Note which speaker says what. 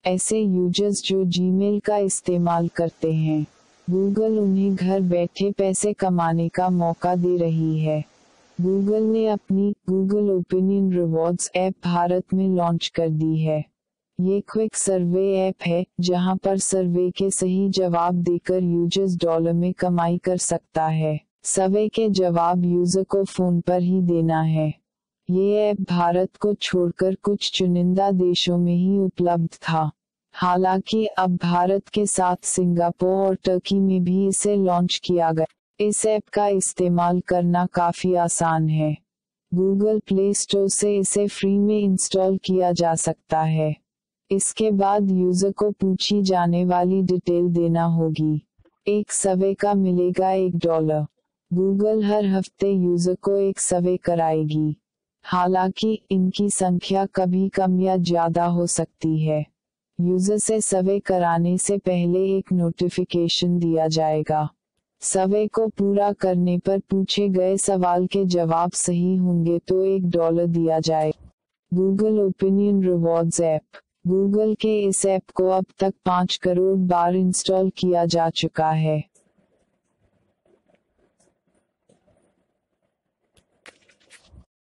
Speaker 1: ऐसे यूजर्स जो जीमेल का इस्तेमाल करते हैं, गूगल उन्हें घर बैठे पैसे कमाने का मौका दे रही है। गूगल ने अपनी Google opinion rewards app Bharat में लॉन्च कर दी है। ये क्विक सर्वे ऐप है जहां पर सर्वे के सही जवाब देकर यूजर्स डॉलर में कमाई कर सकता है। सर्वे के जवाब यूजर को फोन पर ही देना है। ये ऐप भारत को छोड़कर कुछ चुनिंदा देशों में ही उपलब्ध था। हालांकि अब भारत के साथ सिंगापुर और टर्की में भी इसे लॉन्च किया गया। इस ऐप का इस्तेमाल करना काफी आसान है। गूगल प्ले स्टोर से इसे फ्री में इंस्टॉल किया जा सकता है। इसके बाद यूजर को पूछी जाने वाली डिटेल देना होगी। एक सर्वे का मिलेगा $1। गूगल हर हफ्ते यूजर को एक सर्वे कराएगी। हालांकि इनकी संख्या कभी कम या ज्यादा हो सकती है। यूजर से सर्वे कराने से पहले एक नोटिफिकेशन दिया जाएगा। सर्वे को पूरा करने पर पूछे गए सवाल के जवाब सही होंगे तो $1 दिया जाएगा। Google opinion rewards app. Google के इस ऐप को अब तक 5 करोड़ बार इंस्टॉल किया जा चुका है।